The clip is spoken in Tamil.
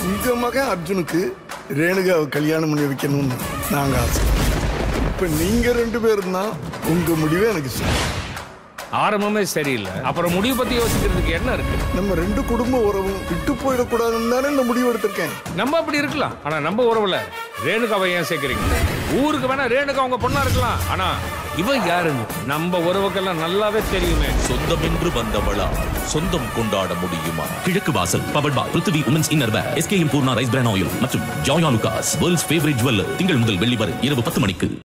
உங்க மகன் அர்ஜுனுக்கு ரேணுகாவை கல்யாணம் பண்ணி வைக்கணும்னு நாங்க ஆசை. இப்ப நீங்க 2 பேரும் தான் உங்க முடிவே எனக்கு சரி. ஆரம்பமே சரியில்லை, அப்புறம் முடிவு பத்தி யோசிக்கிறதுக்கு என்ன இருக்கு? நம்ம 2 குடும்ப உறவும் விட்டு போயிடக்கூடாதுன்னு தானே இந்த முடிவு எடுத்திருக்கேன். நம்ம அப்படி இருக்கலாம், ஆனா நம்ம உறவுல ரேணுகாவை ஏன் சேர்க்கிறீங்க? ஊருக்கு வேணா ரேணுகா உங்க பொண்ணா இருக்கலாம், ஆனா இவன் யாருன்னு நம்ம உறவுக்கெல்லாம் நல்லாவே தெரியுமே. சொந்தம் என்று வந்தவளா சொந்தம் கொண்டாட முடியுமா? Kizhakku Vaasal powered by Prithvi women's innerwear, SKM Poorna rice bran oil மற்றும் Joyalukkas world's favourite jeweller. திங்கள் முதல் வெள்ளி வரை இரவு 10 மணிக்கு.